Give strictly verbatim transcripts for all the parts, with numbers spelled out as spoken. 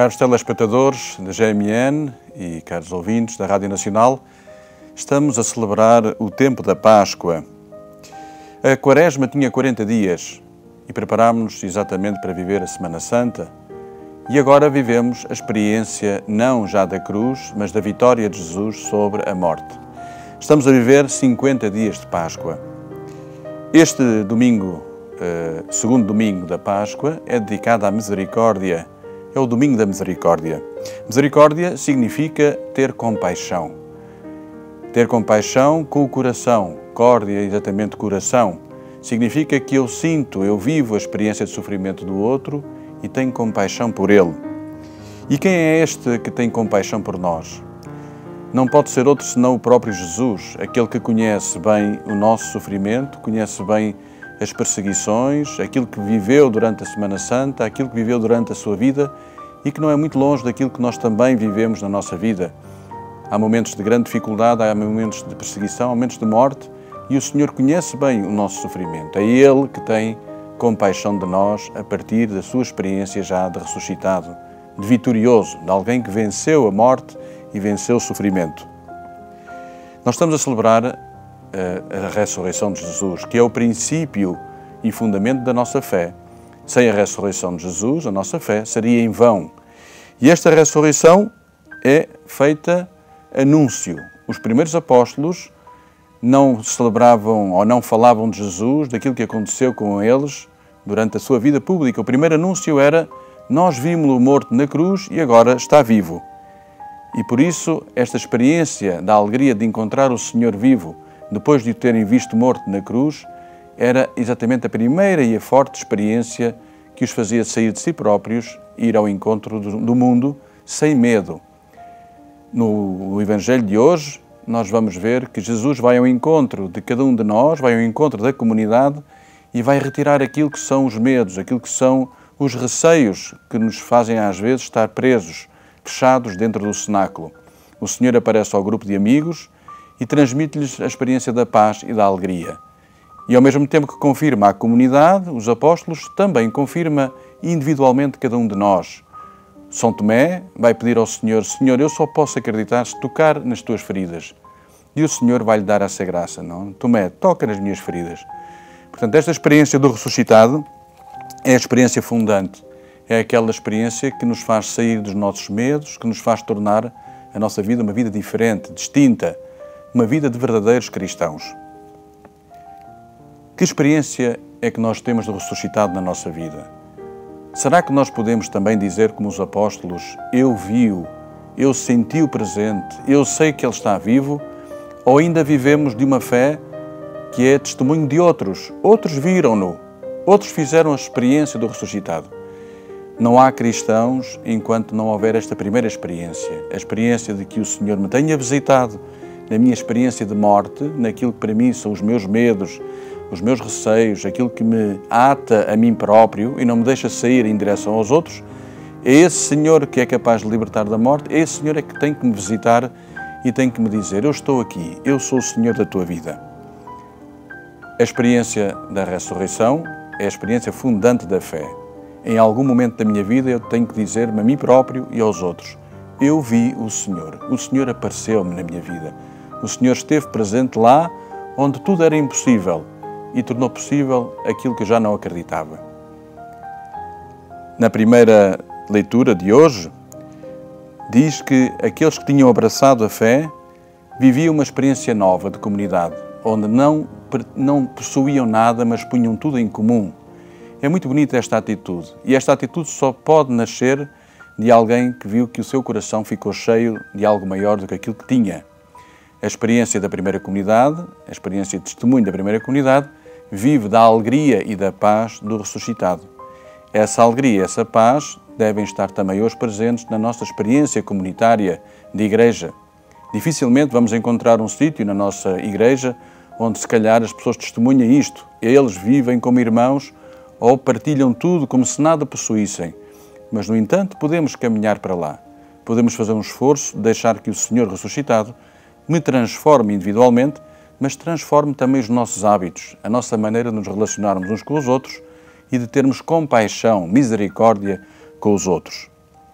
Caros telespectadores da G M N e caros ouvintes da Rádio Nacional, estamos a celebrar o tempo da Páscoa. A Quaresma tinha quarenta dias e preparámos-nos exatamente para viver a Semana Santa. E agora vivemos a experiência não já da cruz, mas da vitória de Jesus sobre a morte. Estamos a viver cinquenta dias de Páscoa. Este domingo, eh, segundo domingo da Páscoa, é dedicado à misericórdia. É o domingo da misericórdia. Misericórdia significa ter compaixão. Ter compaixão com o coração. Córdia, exatamente coração. Significa que eu sinto, eu vivo a experiência de sofrimento do outro e tenho compaixão por ele. E quem é este que tem compaixão por nós? Não pode ser outro senão o próprio Jesus, aquele que conhece bem o nosso sofrimento, conhece bem as perseguições, aquilo que viveu durante a Semana Santa, aquilo que viveu durante a sua vida e que não é muito longe daquilo que nós também vivemos na nossa vida. Há momentos de grande dificuldade, há momentos de perseguição, há momentos de morte e o Senhor conhece bem o nosso sofrimento. É Ele que tem compaixão de nós a partir da sua experiência já de ressuscitado, de vitorioso, de alguém que venceu a morte e venceu o sofrimento. Nós estamos a celebrar a ressurreição de Jesus, que é o princípio e fundamento da nossa fé. Sem a ressurreição de Jesus, a nossa fé seria em vão. E esta ressurreição é feita anúncio. Os primeiros apóstolos não celebravam ou não falavam de Jesus, daquilo que aconteceu com eles durante a sua vida pública. O primeiro anúncio era: nós vimos-lo morto na cruz e agora está vivo. E por isso, esta experiência da alegria de encontrar o Senhor vivo, depois de o terem visto morto na cruz, era exatamente a primeira e a forte experiência que os fazia sair de si próprios e ir ao encontro do mundo sem medo. No Evangelho de hoje, nós vamos ver que Jesus vai ao encontro de cada um de nós, vai ao encontro da comunidade e vai retirar aquilo que são os medos, aquilo que são os receios que nos fazem às vezes estar presos, fechados dentro do cenáculo. O Senhor aparece ao grupo de amigos e transmite-lhes a experiência da paz e da alegria. E ao mesmo tempo que confirma a comunidade, os apóstolos, também confirma individualmente cada um de nós. São Tomé vai pedir ao Senhor: Senhor, eu só posso acreditar se tocar nas tuas feridas. E o Senhor vai-lhe dar essa graça, não? Tomé, toca nas minhas feridas. Portanto, esta experiência do ressuscitado é a experiência fundante. É aquela experiência que nos faz sair dos nossos medos, que nos faz tornar a nossa vida uma vida diferente, distinta, uma vida de verdadeiros cristãos. Que experiência é que nós temos do ressuscitado na nossa vida? Será que nós podemos também dizer, como os apóstolos: eu vi-o, eu senti-o presente, eu sei que ele está vivo? Ou ainda vivemos de uma fé que é testemunho de outros? Outros viram-no, outros fizeram a experiência do ressuscitado. Não há cristãos enquanto não houver esta primeira experiência, a experiência de que o Senhor me tenha visitado na minha experiência de morte, naquilo que para mim são os meus medos, os meus receios, aquilo que me ata a mim próprio e não me deixa sair em direção aos outros. É esse Senhor que é capaz de libertar da morte, é esse Senhor é que tem que me visitar e tem que me dizer: eu estou aqui, eu sou o Senhor da tua vida. A experiência da ressurreição é a experiência fundante da fé. Em algum momento da minha vida eu tenho que dizer-me a mim próprio e aos outros: eu vi o Senhor, o Senhor apareceu-me na minha vida, o Senhor esteve presente lá onde tudo era impossível e tornou possível aquilo que eu já não acreditava. Na primeira leitura de hoje, diz que aqueles que tinham abraçado a fé viviam uma experiência nova de comunidade, onde não, não possuíam nada, mas punham tudo em comum. É muito bonita esta atitude, e esta atitude só pode nascer de alguém que viu que o seu coração ficou cheio de algo maior do que aquilo que tinha. A experiência da primeira comunidade, a experiência de testemunho da primeira comunidade, vive da alegria e da paz do ressuscitado. Essa alegria e essa paz devem estar também hoje presentes na nossa experiência comunitária de igreja. Dificilmente vamos encontrar um sítio na nossa igreja onde se calhar as pessoas testemunham isto. Eles vivem como irmãos ou partilham tudo como se nada possuíssem. Mas, no entanto, podemos caminhar para lá. Podemos fazer um esforço de deixar que o Senhor ressuscitado me transforme individualmente, mas transforme também os nossos hábitos, a nossa maneira de nos relacionarmos uns com os outros e de termos compaixão, misericórdia com os outros.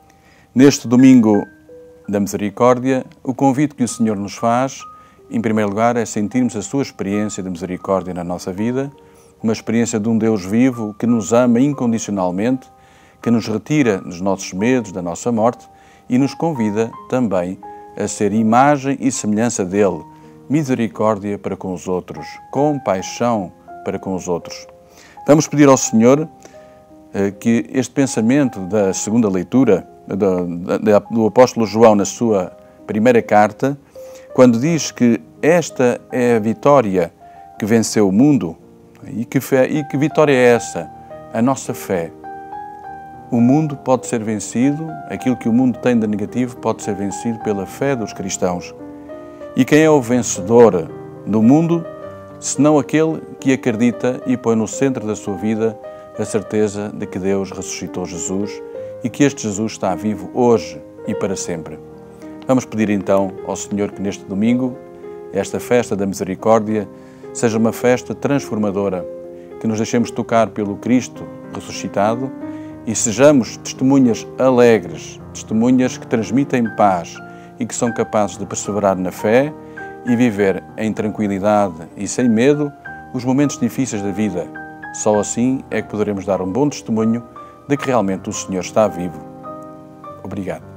Neste domingo da misericórdia, o convite que o Senhor nos faz, em primeiro lugar, é sentirmos a sua experiência de misericórdia na nossa vida, uma experiência de um Deus vivo que nos ama incondicionalmente, que nos retira dos nossos medos, da nossa morte e nos convida também a ser imagem e semelhança dele, misericórdia para com os outros, compaixão para com os outros. Vamos pedir ao Senhor eh, que este pensamento da segunda leitura do, da, do apóstolo João na sua primeira carta, quando diz que esta é a vitória que venceu o mundo, e que, fé, e que vitória é essa? A nossa fé. O mundo pode ser vencido, aquilo que o mundo tem de negativo pode ser vencido pela fé dos cristãos. E quem é o vencedor do mundo, senão aquele que acredita e põe no centro da sua vida a certeza de que Deus ressuscitou Jesus e que este Jesus está vivo hoje e para sempre. Vamos pedir então ao Senhor que neste domingo, esta festa da misericórdia, seja uma festa transformadora, que nos deixemos tocar pelo Cristo ressuscitado e sejamos testemunhas alegres, testemunhas que transmitem paz e que são capazes de perseverar na fé e viver em tranquilidade e sem medo os momentos difíceis da vida. Só assim é que poderemos dar um bom testemunho de que realmente o Senhor está vivo. Obrigado.